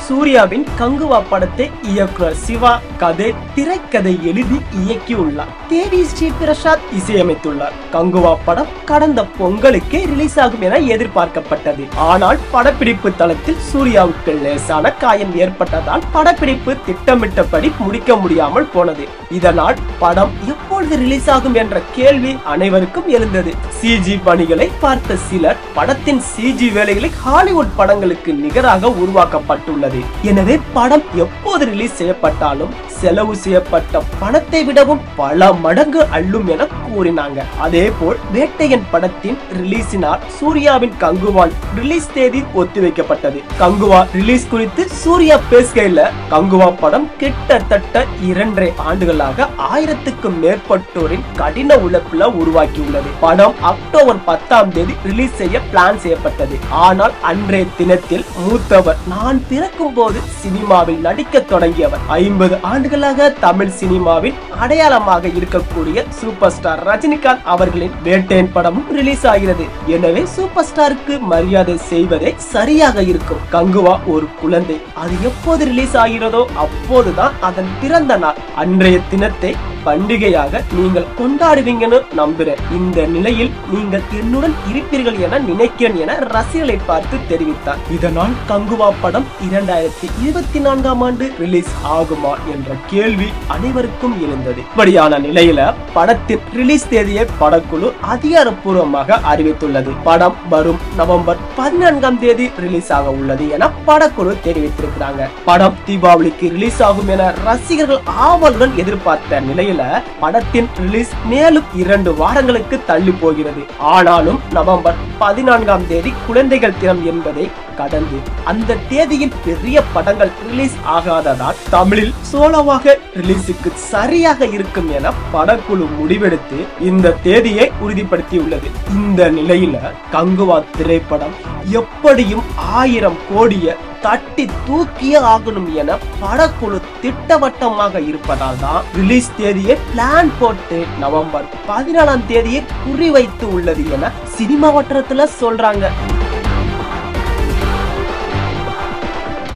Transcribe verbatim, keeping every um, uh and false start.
சூர்யாவின் கங்குவா படத்தை இயக்குனர் சிவா கதை திரைக்கதை எழுதி இயக்கியுள்ளார். தேவி ஸ்ரீ பிரசாத் இசையமைத்துள்ளார். கங்குவா படம் கடந்த பொங்கலுக்கே ரிலீஸ் ஆகும் என எதிர்பார்க்கப்பட்டது. ஆனால் படப்பிடிப்பு தளத்தில் சூர்யாவுக்கு லேசான காயம் ஏற்பட்டதால் படப்பிடிப்பு திட்டமிட்டபடி முடிக்க முடியாமல் போனது. இதனால் படம் எப்பொழுது ரிலீஸ் ஆகும் என்ற கேள்வி அனைவருக்கும் எழுந்தது. சிஜி பணிகளை பார்த்த சிலர் படத்தின் சிஜி வேலைகளை ஹாலிவுட் படங்களுக்கு நிகராக உருவாக்கப்பட்டுள்ளது. எனவே படம் எப்போது ரிலீஸ் செய்யப்பட்டாலும் செலவு செய்யப்பட்ட பணத்தை விடவும் பல மடங்கு அள்ளும் என கூறினாங்க. அதே போல் வேட்டையன் படத்தின் ரிலீஸினால் சூர்யாவின் கங்குவா ரிலீஸ் தேதி ஒத்திவைக்கப்பட்டது. கங்குவா ரிலீஸ் குறித்து சூர்யா பேசுகையில கங்குவா படம் கிட்டத்தட்ட இரண்டரை ஆண்டுகளாக ஆயிரத்துக்கும் மேற்பட்டோரின் கடின உழைப்புல உருவாக்கியுள்ளது. படம் அக்டோபர் பத்தாம் தேதி ரிலீஸ் செய்ய பிளான் செய்யப்பட்டது. ஆனால் அன்றைய தினத்தில் மூத்தவர் நான் பிறக்கும் போது சினிமாவில் நடிக்க தொடங்கியவர் ஐம்பது ஆண்டுகளாக தமிழ் சினிமாவின் அடையாளமாக இருக்கக்கூடிய சூப்பர் ஸ்டார் ரஜினிகாந்த் அவர்களின் வேட்டையன் படமும் ரிலீஸ் ஆகிறது. எனவே சூப்பர் ஸ்டாருக்கு மரியாதை செய்வதே சரியாக இருக்கும். கங்குவா ஒரு குழந்தை, அது எப்போது ரிலீஸ் ஆகிறதோ அப்போதுதான் அதன் பிறந்த நாள். அன்றைய தினத்தை பண்டிகையாக நீங்கள் கொண்டாடுவீங்கன்னு நம்புறேன். இந்த நிலையில் நீங்கள் என்னுடன் இருப்பீர்கள் என நினைக்கிறேன் என ரசிகர்களை பார்த்து தெரிவித்தார். இதனால் கங்குவா படம் இரண்டாயிரத்தி இருபத்தி நான்காம் ஆண்டு ரிலீஸ் ஆகுமா என்ற கேள்வி அனைவருக்கும் எழுந்தது. இப்படியான நிலையில படத்தின் ரிலீஸ் தேதியை படக்குழு அதிகாரப்பூர்வமாக அறிவித்துள்ளது. படம் வரும் நவம்பர் பதினான்காம் தேதி ரிலீஸ் ஆக உள்ளது என படக்குழு தெரிவித்திருக்கிறாங்க. படம் தீபாவளிக்கு ரிலீஸ் ஆகும் என ரசிகர்கள் ஆவலுடன் எதிர்பார்த்த நிலையில் படத்தின் ரிலீஸ் மேலும் இரண்டு வாரங்களுக்கு தள்ளி போகிறது. ஆனாலும் நவம்பர் பதினான்காம் தேதி குழந்தைகள் தினம் என்பதை கடந்து அந்த தேதியில் பெரிய படங்கள் ரிலீஸ் ஆகாததால் தமிழில் சோலோவாக ரிலீஸுக்கு சரியாக இருக்கும் என படக்குழு முடிவெடுத்து இந்த தேதியை உறுதிப்படுத்தியுள்ளது. இந்த நிலையில கங்குவா திரைப்படம் எப்படியும் ஆயிரம் கோடிய தட்டி தூக்கியே ஆகணும் என படக்குழு திட்டவட்டமாக இருப்பதால் தான் ரிலீஸ் தேதியை பிளான் போட்டு நவம்பர் பதினாலாம் தேதியை குறிவைத்து உள்ளது என சினிமா வட்டாரத்துல சொல்றாங்க.